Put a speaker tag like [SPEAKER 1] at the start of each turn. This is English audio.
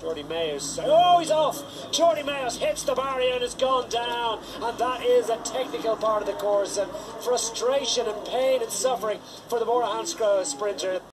[SPEAKER 1] JORDI MEEUS. Oh, he's off! JORDI MEEUS hits the barrier and has gone down. And that is a technical part of the course. And frustration and pain and suffering for the Bora Hansgrohe sprinter.